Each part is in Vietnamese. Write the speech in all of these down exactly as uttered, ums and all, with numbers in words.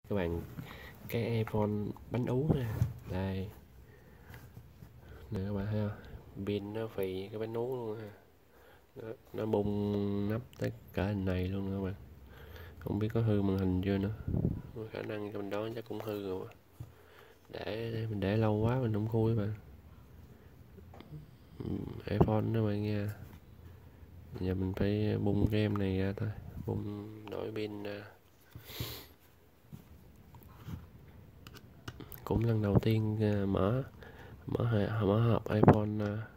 Các bạn, cái iPhone bánh ú nè, đây nè các bạn thấy không, pin nó phì cái bánh ú luôn ha. nó, nó bung nắp tới cả hình này luôn nè các bạn, không biết có hư màn hình chưa nữa, có khả năng trong đó chắc cũng hư rồi, để mình để lâu quá mình không khui các bạn. iPhone đó bạn nha, giờ mình phải bung cái em này ra thôi, bung đổi pin ra. Cũng lần đầu tiên mở mở mở hộp iPhone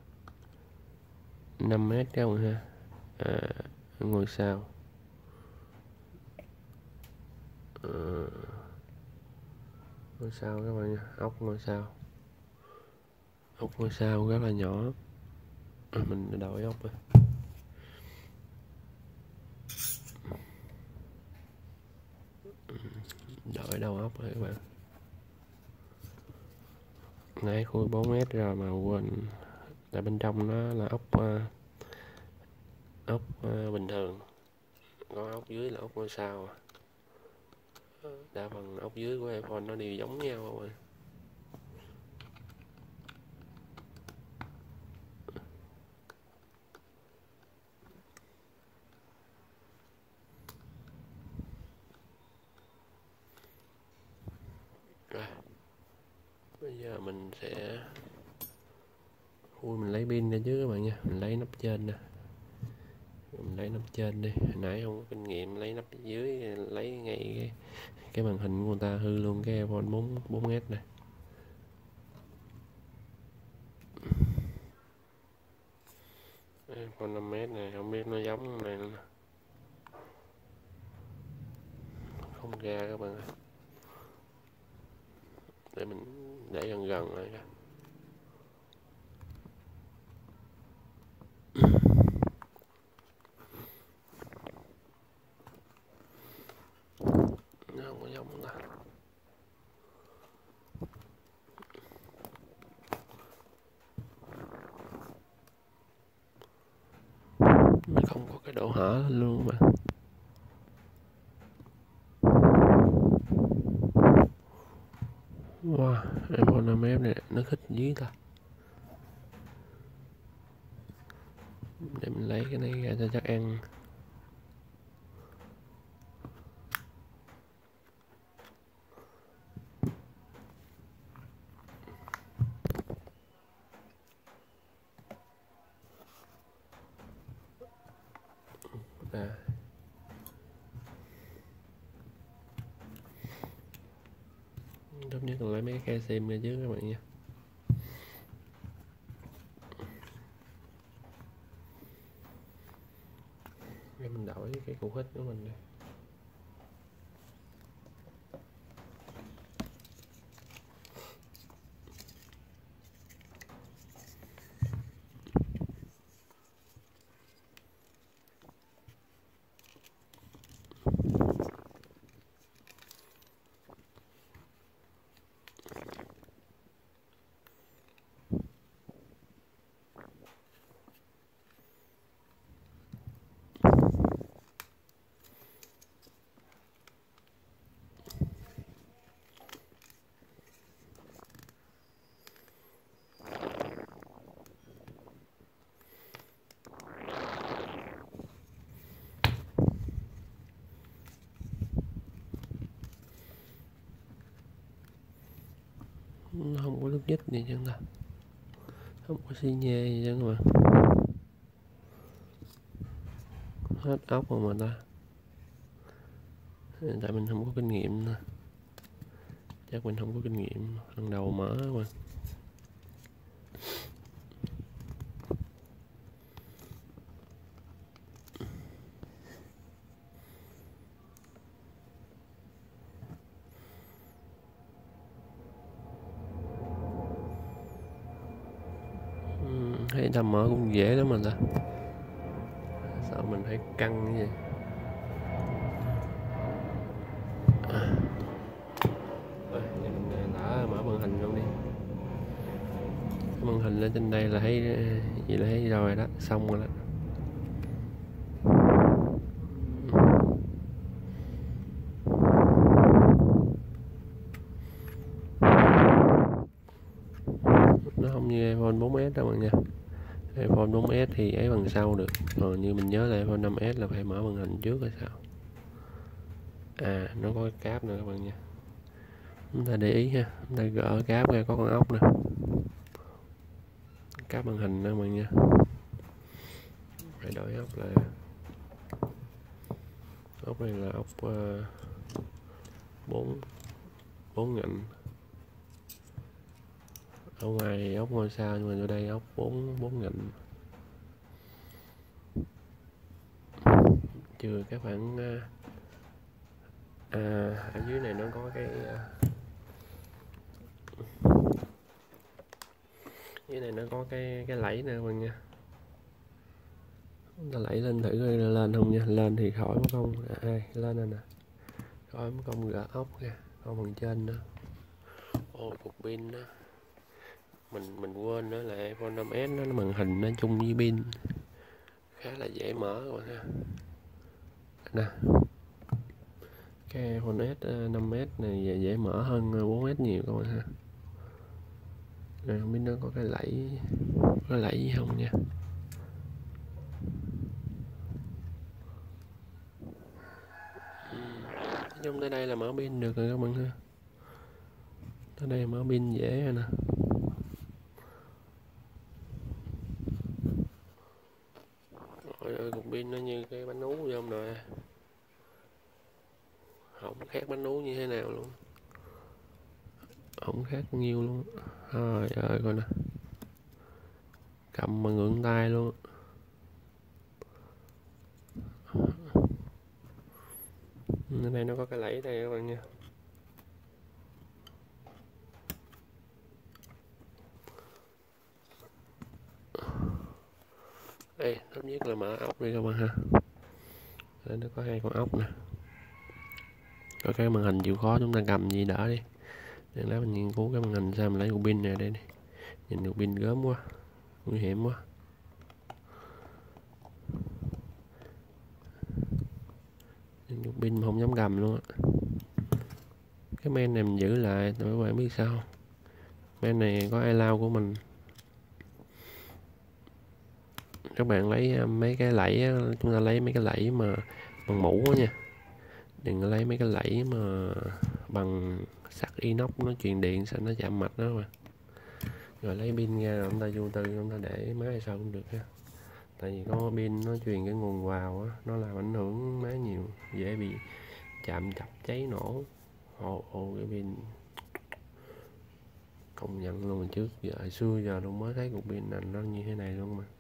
năm S các bạn ha. À, ngôi sao, à, ngôi sao các bạn nha, ốc ngôi sao, ốc ngôi sao rất là nhỏ. À, mình đổi ốc rồi, đổi đầu ốc rồi các bạn. Nãy khui bốn mét rồi mà quên, tại bên trong nó là ốc uh, ốc uh, bình thường, có ốc dưới là ốc ngôi sao. Đa phần ốc dưới của iPhone nó đều giống nhau rồi. Rồi, bây giờ mình sẽ khui, mình lấy pin ra trước các bạn nha. Mình lấy nắp trên nè, mình lấy nắp trên đi, hồi nãy không có kinh nghiệm lấy nắp dưới, lấy ngay cái, cái màn hình của người ta hư luôn cái iPhone bốn bốn S này. iPhone năm S này không biết nó giống này nữa, không ra các bạn ơi. Để mình để gần gần lại coi. Nó không có giống ta, nó không có cái độ hở luôn mà. Wow, iPhone năm S này nó khích dí ta. Để mình lấy cái này ra cho chắc ăn. À, tốt nhất là lấy mấy cái sim ra trước các bạn nha. Để mình đổi cái cục hít của mình đây. Nó không có lúc dít gì chứ ta, không có xi nhê gì chứ mà. Hết ốc rồi mà ta, tại mình không có kinh nghiệm nữa. Chắc mình không có kinh nghiệm, lần đầu mở mà. Thấy ta mở cũng dễ lắm mà ta, sợ mình phải căng như vậy. À, rồi, giờ mình đã mở màn hình luôn đi. Cái màn hình lên trên đây là thấy gì là thấy rồi đó, xong rồi đó. iPhone bốn S đâu bạn nha. iPhone bốn S thì ấy bằng sau được, còn như mình nhớ là iPhone năm S là phải mở màn hình trước hay sao. À, nó có cái cáp nữa các bạn nha, chúng ta để ý ha, chúng ta gỡ cáp ra có con ốc nè, cáp màn hình đó các bạn nha. Phải đổi ốc lại, ốc này là ốc uh, bốn bốn ngạnh, ở ngoài thì ốc ngôi sao nhưng mà ở đây ốc bốn bốn ngạnh. Trừ các bạn uh, à, ở dưới này nó có cái uh, dưới này nó có cái cái lẫy nè các bạn nha. Chúng ta lẫy lên thử coi lên không nha. Lên thì khỏi mất công, à, lên này nè, khỏi mất công gỡ ốc nha, còn phần trên nữa. Ô, cục pin đó mình mình quên nữa là iPhone năm S nó màn hình nó chung với pin khá là dễ mở các bạn ha. Nè, cái iPhone S năm S này dễ mở hơn bốn S nhiều các bạn ha. Rồi không biết nó có cái lẫy có lẫy gì không nha. Nói chung tới đây là mở pin được rồi các bạn ha. Tới đây mở pin dễ rồi nè. Trời ơi, cục pin nó như cái bánh ú vậy không nè, không khác bánh ú như thế nào luôn, không khác nhiêu luôn. Trời ơi coi nè, cầm mà ngượng tay luôn. Ở đây nó có cái lẫy đây các bạn nha. Đây, tốt nhất là mở ốc đi các bạn ha. Đây nó có hai con ốc nè. Có cái màn hình chịu khó chúng ta cầm gì đỡ đi. Để lát mình nghiên cứu cái màn hình sao mình lấy cục pin này đây đi. Nhìn cục pin gớm quá, nguy hiểm quá. Nhìn cục pin mà không dám cầm luôn á. Cái men này mình giữ lại, tụi các bạn biết sao không? Men này có iCloud của mình. Các bạn lấy mấy cái lẫy, chúng ta lấy mấy cái lẫy mà bằng mũ đó nha. Đừng lấy mấy cái lẫy mà bằng sắt inox nó truyền điện sao nó chạm mạch đó mà. Rồi lấy pin ra rồi chúng ta vô tư chúng ta để máy hay sao cũng được ha. Tại vì có pin nó truyền cái nguồn vào á, nó làm ảnh hưởng máy nhiều, dễ bị chạm chập cháy nổ. Ồ, ồ cái pin công nhận luôn, trước giờ hồi xưa giờ luôn mới thấy cục pin này nó như thế này luôn mà.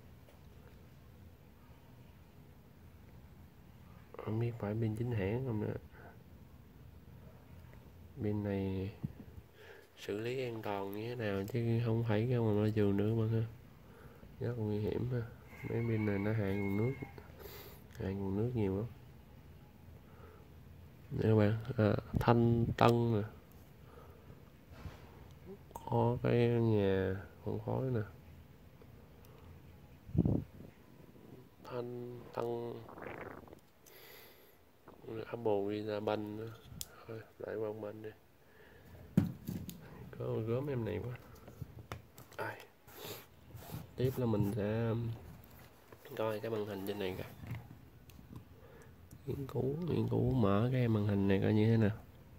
Không biết phải pin chính hãng không nữa. Pin này xử lý an toàn như thế nào chứ không phải ra ngoài môi trường nữa mà ha, rất nguy hiểm ha. Mấy pin này nó hại nguồn nước, hại nguồn nước nhiều lắm. Nè các bạn, à, thanh tân nè, có cái nhà con khói nè, thanh tân Apple Visa banh nữa. Thôi lại qua bên đi, có gớm em này quá. À, tiếp là mình sẽ coi cái màn hình trên này kìa, nghiên cứu nghiên cứu mở cái màn hình này coi như thế nào.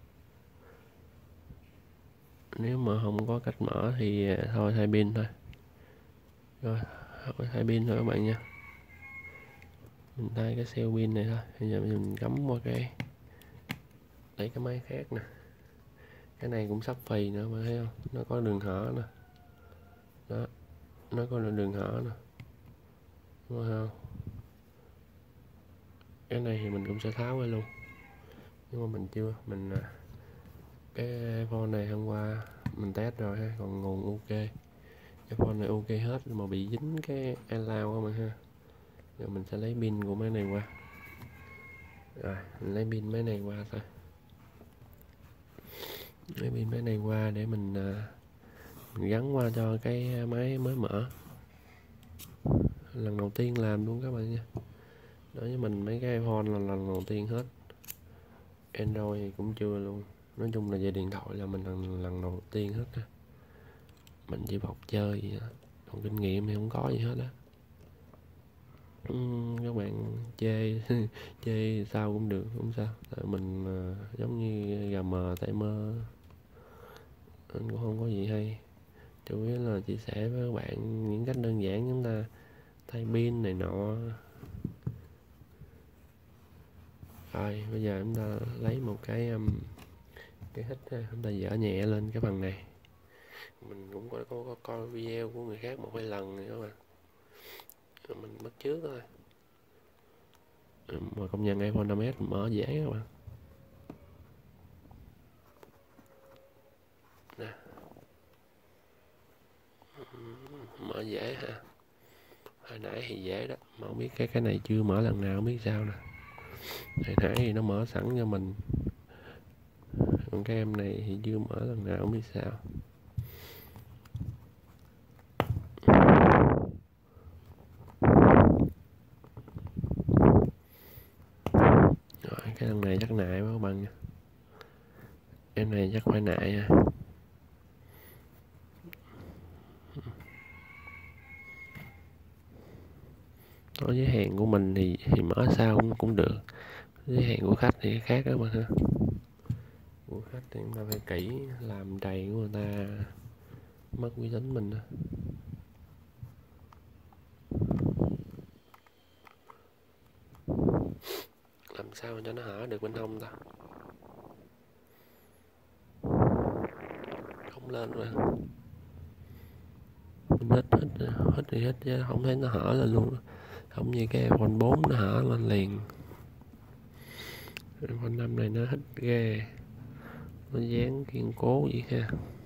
Nếu mà không có cách mở thì thôi thay pin thôi. Rồi thay pin thôi các bạn nha. Mình thay cái cell pin này thôi. Bây giờ mình cắm qua cái lấy cái máy khác nè. Cái này cũng sắp phì nữa mà thấy không, nó có đường hở nè, đó, nó có đường hở nè, đúng không? Cái này thì mình cũng sẽ tháo ra luôn, nhưng mà mình chưa, mình cái iPhone này hôm qua mình test rồi ha, còn nguồn ok, cái phone này ok hết mà bị dính cái iCloud các bạn ha. Rồi mình sẽ lấy pin của máy này qua, rồi mình lấy pin máy này qua thôi, lấy pin máy này qua để mình, mình gắn qua cho cái máy mới mở, lần đầu tiên làm luôn các bạn nha. Đối với mình mấy cái iPhone là lần đầu tiên hết, Android thì cũng chưa luôn. Nói chung là về điện thoại là mình lần, lần đầu tiên hết á. Mình chỉ học chơi vậy đó. còn kinh nghiệm thì không có gì hết á. Ừm, các bạn chê chê sao cũng được, không sao, tại mình uh, giống như gà mờ tay mơ, anh cũng không có gì hay, chủ yếu là chia sẻ với các bạn những cách đơn giản chúng ta thay pin này nọ. Rồi bây giờ chúng ta lấy một cái um, cái hít, chúng ta dở nhẹ lên cái phần này. Mình cũng có, có, có coi video của người khác một hai lần nữa các bạn, mình bắt chước thôi, mà công nhận iPhone năm S mở dễ các bạn nè, mở dễ ha. Hồi nãy thì dễ đó, mà không biết cái cái này chưa mở lần nào, không biết sao nè. Hồi nãy thì nó mở sẵn cho mình, còn cái em này thì chưa mở lần nào, không biết sao. Rồi cái lần này chắc nại quá các bạn nha, em này chắc phải nại nha. Đối với hàng của mình thì thì mở sao cũng, cũng được, với hàng của khách thì khác đó mà ha. Của khách thì chúng ta phải kỹ, làm đầy của người ta mất uy tín mình đó. Làm sao cho nó hở được bên hông ta, không lên rồi, mình hít hít hít thì hít chứ không thấy nó hở lên luôn, không như cái iPhone bốn nó hở lên liền. iPhone năm này nó hít ghê, nó dán kiên cố vậy ha.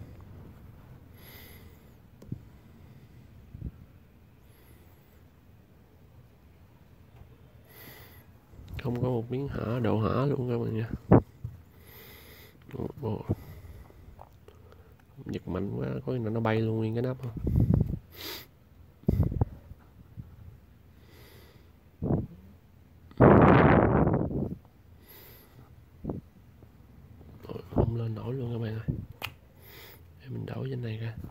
Không có một miếng hở, độ hở luôn các bạn nha. Ồ, giật mạnh quá, có khi nào nó bay luôn nguyên cái nắp không. Ôi, không lên nổi luôn các bạn ơi, để mình đổi trên này ra.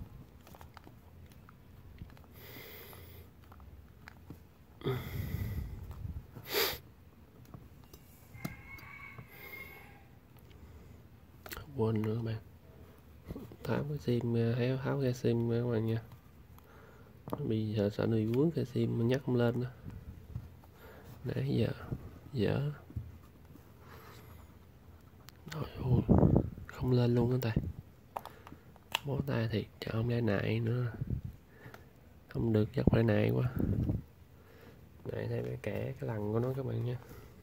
Quên nữa các bạn, tháo cái sim, tháo tháo cái sim các bạn nha. Bây giờ sợ nuôi vướng cái sim nhắc không lên đó, nãy giờ dở rồi. Ôi, không lên luôn đó tay, bó tay thiệt, chờ không ra nại nữa, không được chắc phải nại quá, nại thêm cái kẻ cái lằn của nó các bạn nha.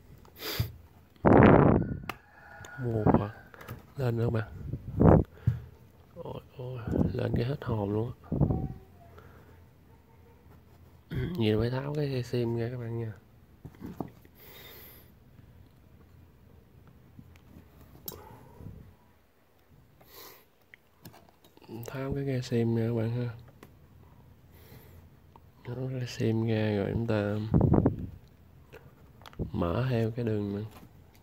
Mua Phật, lên nữa mà, ôi, ôi, lên cái hết hồn luôn á. Nhiều phải tháo cái sim ra các bạn nha. Tháo cái ke sim ra các bạn ha, tháo cái sim ra rồi chúng ta mở theo cái đường này.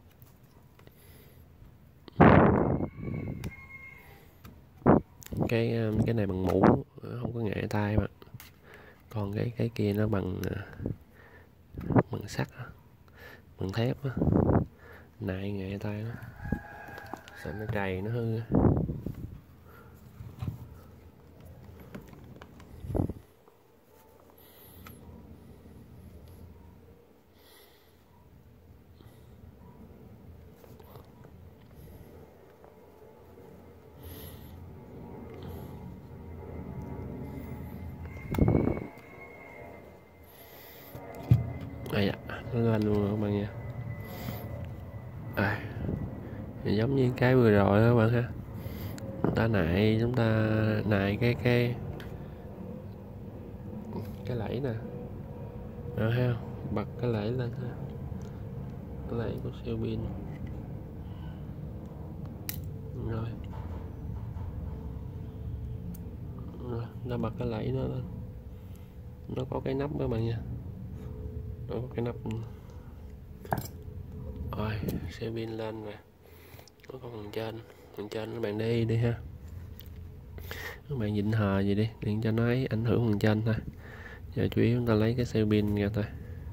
cái cái này bằng mũ, không có nghệ tay mà, còn cái cái kia nó bằng bằng sắt, bằng thép á, nại nghệ tay đó, sợ nó trầy nó hư. À dạ, nó lên luôn rồi các bạn nha. À, giống như cái vừa rồi đó các bạn ha, chúng ta nại, chúng ta nại cái cái cái lẫy nè, rồi ha, bật cái lẫy lên ha, cái lẫy của siêu pin rồi, rồi nó bật cái lẫy nó lên, nó có cái nắp các bạn nha, nó có cái nắp rồi, siêu pin lên rồi, nó có phần trên, phần trên các bạn đi đi ha. các bạn nhịn hờ gì đi, đừng cho nó ấy ảnh hưởng phần trên thôi. Giờ chủ yếu chúng ta lấy cái xe pin ra thôi,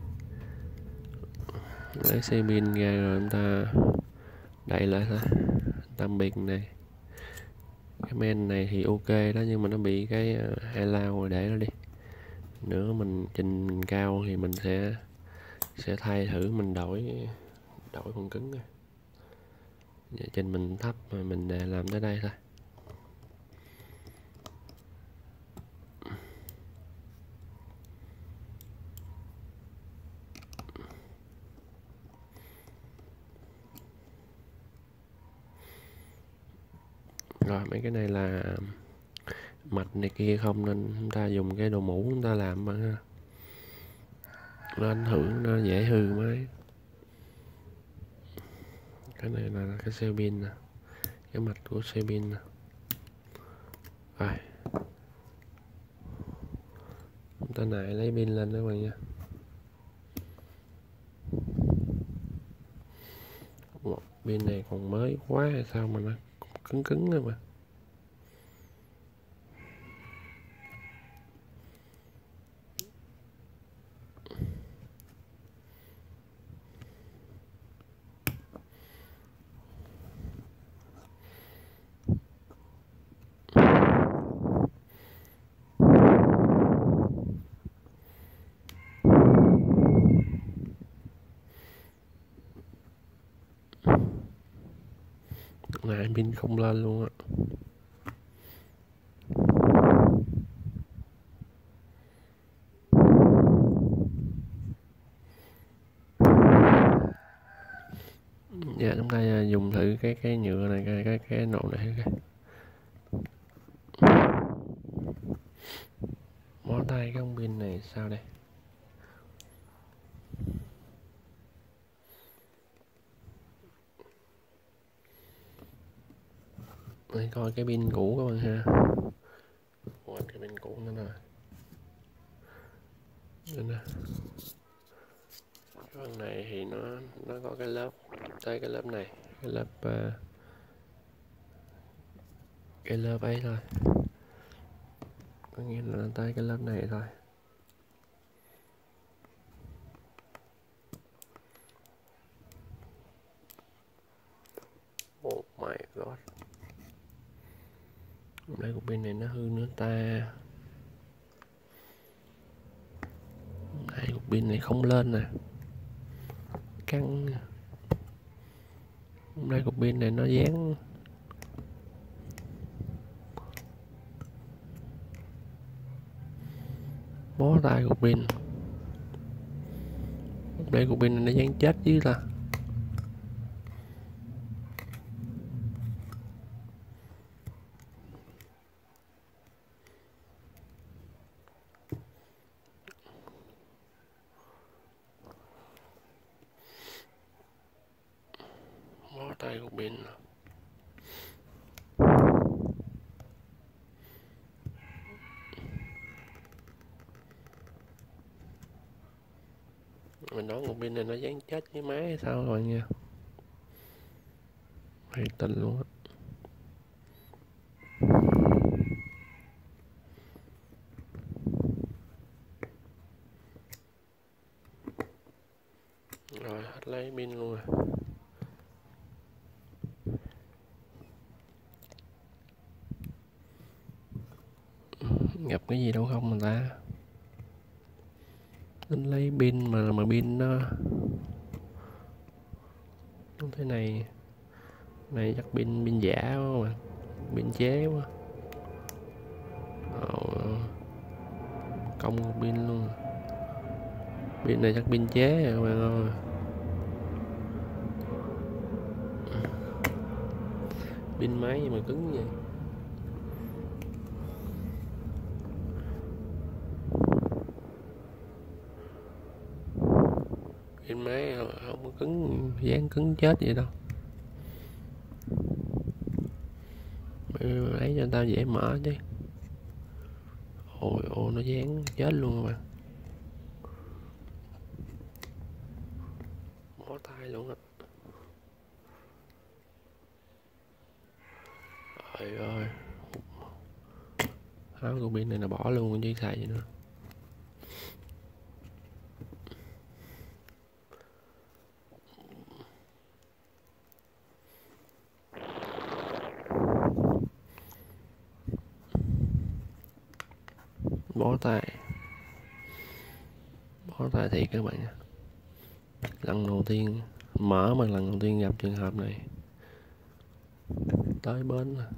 lấy xe pin ra rồi chúng ta đậy lại thôi. Tạm biệt này, cái men này thì ok đó, nhưng mà nó bị cái hai lao rồi, để nó đi. Nữa mình trình mình cao thì mình sẽ sẽ thay thử, mình đổi đổi phần cứng này. Giờ trình mình thấp mà mình để làm tới đây thôi. Rồi mấy cái này là mạch này kia không, nên chúng ta dùng cái đồ mũ chúng ta làm mà nó ảnh hưởng, nó dễ hư mới. Cái này là cái xe pin nè, cái mạch của xe pin nè. Rồi chúng ta nãy lấy pin lên đó các bạn nha. Một pin này còn mới quá hay sao mà nó cứng cứng nữa mà. Này pin không lên luôn á. Giờ chúng ta dùng thử cái cái nhựa này, cái cái cái nồi này cái. Bó tay cái ống pin này sao đây? Để coi cái pin cũ các bạn ha. Quên cái pin cũ nữa rồi. Đây nè. Cái phần này thì nó nó có cái lớp, tới cái lớp này, cái lớp uh, cái lớp ấy thôi, có nghĩa là tới cái lớp này thôi. Oh my god, đây cục pin này nó hư nữa ta. Đây cục pin này không lên nè, căng. Đây cục pin này nó dán. Bó tay cục pin. Đây cục pin này nó dán chết chứ ta. Bó tay cục pin. Mình nói cục pin này nó dán chết với máy hay sao rồi nha. Hay tình luôn á. Rồi hết lấy pin luôn rồi. Gặp cái gì đâu không mà ta. Tính lấy pin mà mà pin nó thế này. Này chắc pin pin giả quá mà. Pin chế quá. Ờ, công pin luôn. Pin này chắc pin chế rồi các bạn ơi. Pin máy gì mà cứng vậy. Pin máy không có cứng, dán cứng chết vậy đâu. Lấy cho tao dễ mở chứ. Ôi ôi nó dán chết luôn mà. Bó tay luôn á. Trời ơi. Tháo cục pin này là bỏ luôn chứ xài gì nữa. Bó tay, bó tay thiệt các bạn. Lần đầu tiên mở mà lần đầu tiên gặp trường hợp này. Tới bến nè,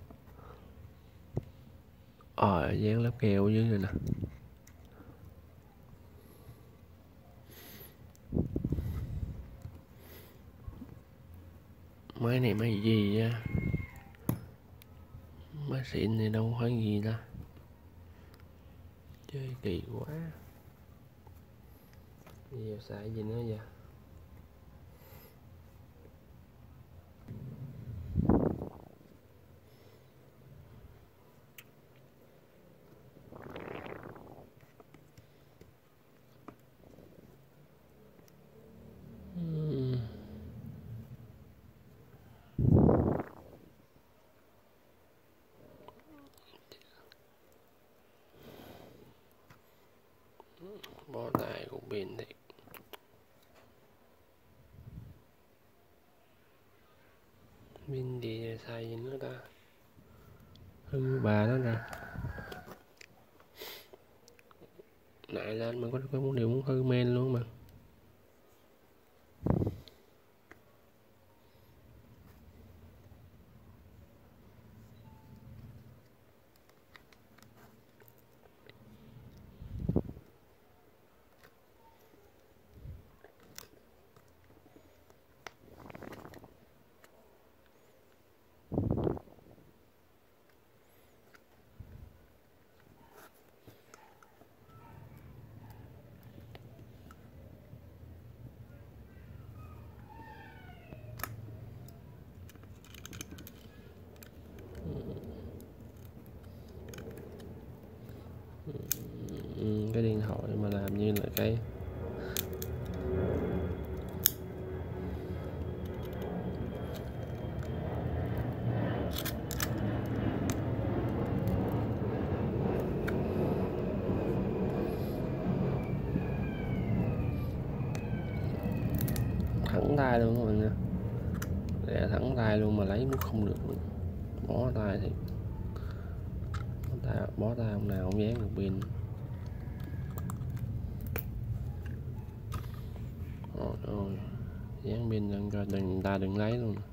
ờ dán lớp keo dưới này nè. Máy này máy gì nha, máy xịn thì đâu phải gì ta, chơi kỳ quá. Giờ xài gì nữa vậy? Bó tay cũng pin thiệt. Pin gì xài gì nữa ta, hư bà đó nè. Nãy lên mà có có muốn điều muốn hư men luôn mà. Ừ, cái điện thoại mà làm như là cái thẳng tay luôn các bạn nha, để thẳng tay luôn mà lấy cũng không được luôn. Bó tay thì bó tay, bó tay ông nào cũng dán được pin. Ôi ôi, dán pin lên cho đừng người ta đừng lấy luôn.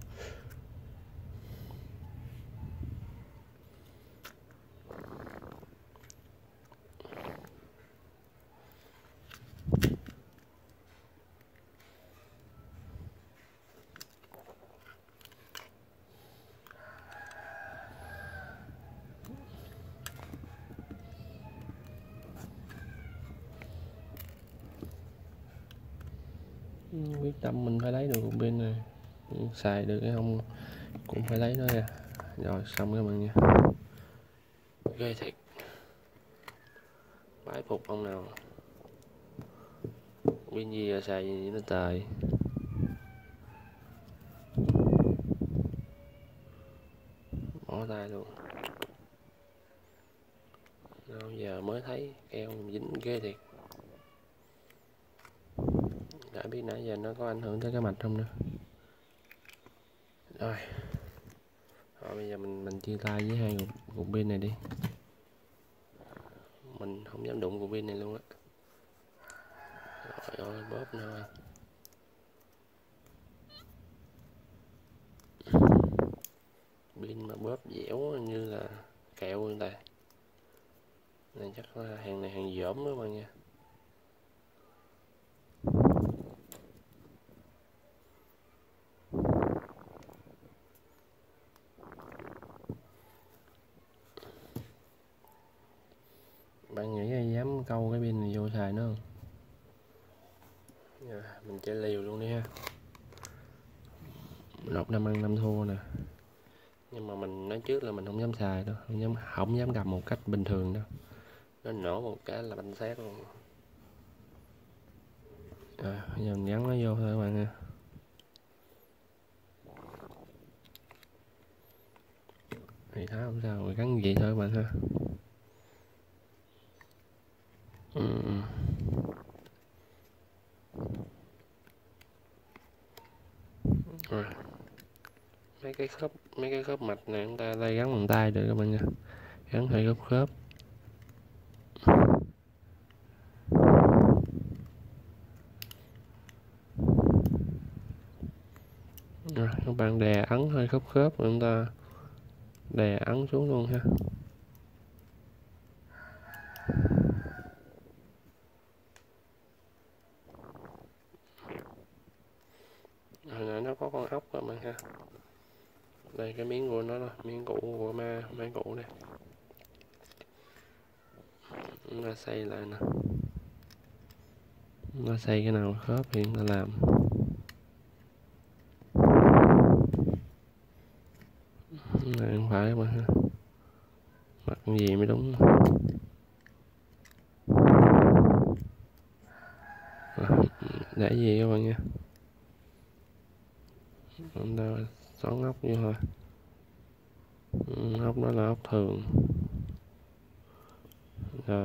Quyết tâm mình phải lấy được cục pin này, xài được hay không cũng phải lấy nó nha. Rồi xong các bạn nha, ghê thiệt, bái phục ông nào. Pin gì là xài gì nó tời. Bỏ tay luôn. Đâu giờ mới thấy keo dính ghê thiệt. Đã biết nãy giờ nó có ảnh hưởng tới cái mạch không nữa. Rồi, rồi bây giờ mình mình chia tay với hai cục, cục pin này đi. Mình không dám đụng cục pin này luôn á. Rồi ơi, bóp nữa. Pin mà bóp dẻo như là kẹo người ta. Này chắc là hàng này hàng dởm đó bạn nha. Bạn nghĩ ai dám câu cái pin này vô xài nữa không? À, mình chơi liều luôn đi ha. Lột năm ăn năm thua nè. Nhưng mà mình nói trước là mình không dám xài đâu, không dám không dám cầm một cách bình thường đâu. Nó nổ một cái là banh xác luôn. Rồi, bây giờ mình gắn nó vô thôi các bạn nha. thì tháo không sao, rồi gắn vậy thôi các bạn ha. Ừ. Rồi. mấy cái khớp mấy cái khớp mạch này chúng ta đây gắn bằng tay được các bạn nha, gắn hai góc khớp. Rồi các bạn đè ấn hơi khớp khớp rồi chúng ta đè ấn xuống luôn ha. Hồi nãy nó có con ốc các bạn ha, đây cái miếng của nó đó, miếng cũ của ma máy cũ đây, chúng ta xây lại nè, chúng ta xây cái nào khớp thì chúng ta làm. Này không phải các bạn ha, mặt gì mới đúng. Để gì các bạn nha, chúng ta xoắn ốc vô thôi. Ốc đó là ốc thường rồi.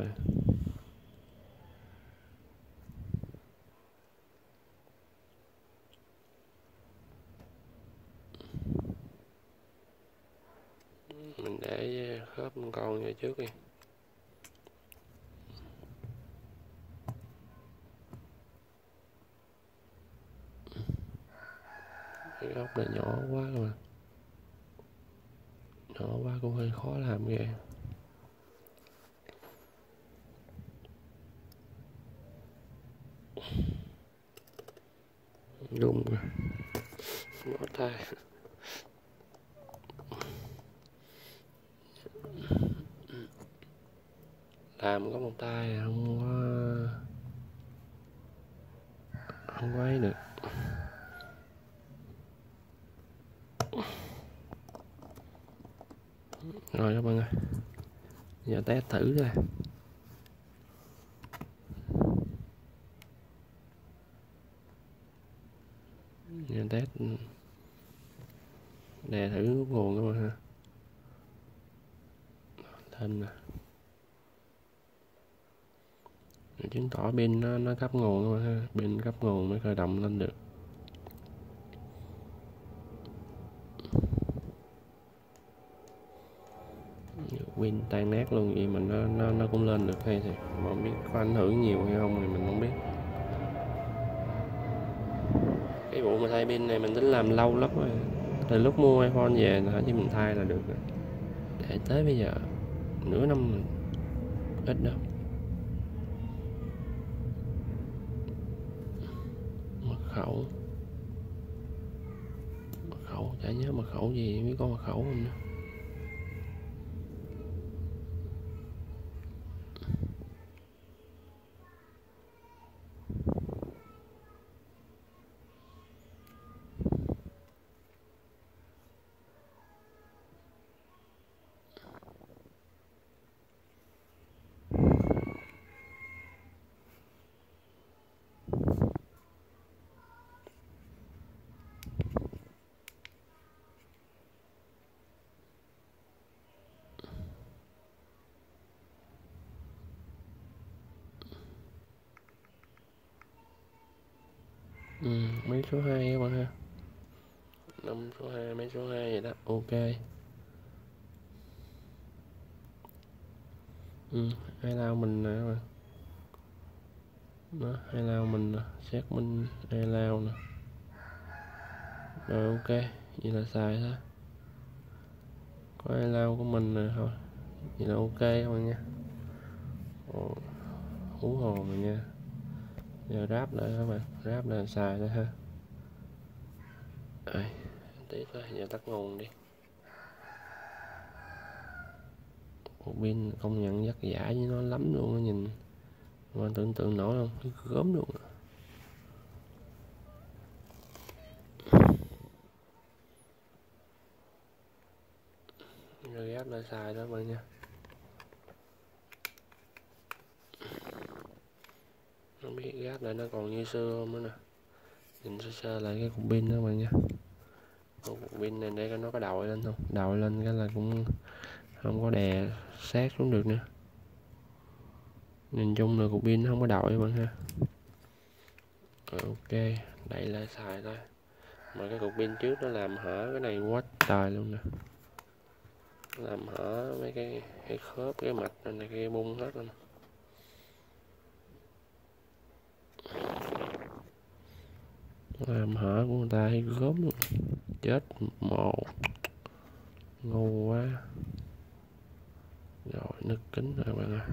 Mình để khớp con vô trước đi. Cái ốc này nhỏ quá mà, nhỏ quá cũng hơi khó làm ghê. Đúng rồi, bỏ tay. Làm có một tay không có không có ấy được. Rồi các bạn ơi, giờ test thử ra. Giờ test đè thử nút nguồn các bạn ha. Thêm nè, chứng tỏ pin nó nó cấp nguồn các bạn ha, pin cấp nguồn mới khởi động lên được. Pin tan nát luôn vậy mà nó nó nó cũng lên được hay thì mà không biết có ảnh hưởng nhiều hay không thì mình không biết. Cái vụ mà thay pin này mình tính làm lâu lắm rồi, từ lúc mua iPhone về là chỉ mình thay là được rồi. Để tới bây giờ nửa năm ít đâu. Mật khẩu mật khẩu chả nhớ mật khẩu gì, biết có mật khẩu không nữa. Ừ, mấy số hai các bạn ha, năm số hai mấy số hai vậy đó, ok. Ừ, hay lao mình nè các bạn, đó hay lao mình nè, xét minh hay lao nè, rồi ok, vậy là xài thôi, có hay lao của mình nè thôi, vậy là ok các bạn nha. Ồ, hú hồn rồi nha. Giờ ráp lại các bạn, ráp là xài thôi ha. Rồi, tí thôi, giờ tắt nguồn đi. Một pin công nhận vất vả với nó lắm luôn á, nhìn mà tưởng tượng nổi không, gớm luôn. Rồi ghép lại xài đó bạn nha. Không biết ghép lại nó còn như xưa không nữa nè, nhìn sơ sơ lại cái cục pin đó bạn nha. cục pin này để coi nó có đội lên không, đội lên cái là cũng không có đè sát xuống được nữa. Nhìn chung là cục pin không có đội các bạn ha. Ok, đẩy lại xài thôi. Mà cái cục pin trước nó làm hở cái này quá trời luôn nè, làm hở mấy cái, cái khớp cái mạch này, này kia bung hết luôn. Làm hở của người ta hay gớm luôn, chết một ngu quá. Rồi nứt kính rồi các bạn ơi.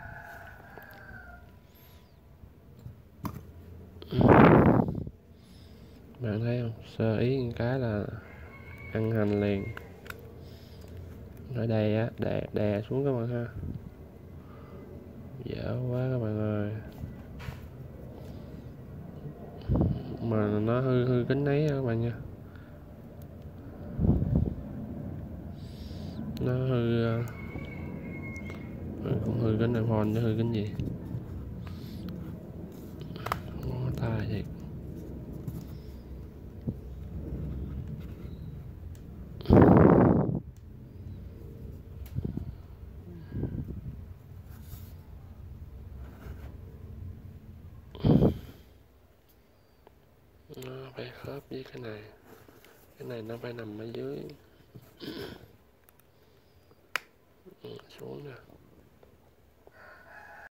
Bạn thấy không, sơ ý một cái là ăn hành liền. Ở đây á, đè đè xuống các bạn ha, dở quá các bạn ơi. Mà nó hư hư kính ấy các bạn nha, nó hư, hư cũng hư kính iPhone chứ hư kính gì. Bó tay thiệt. Nó phải khớp với cái này, cái này nó phải nằm ở dưới. Ừ, xuống nè.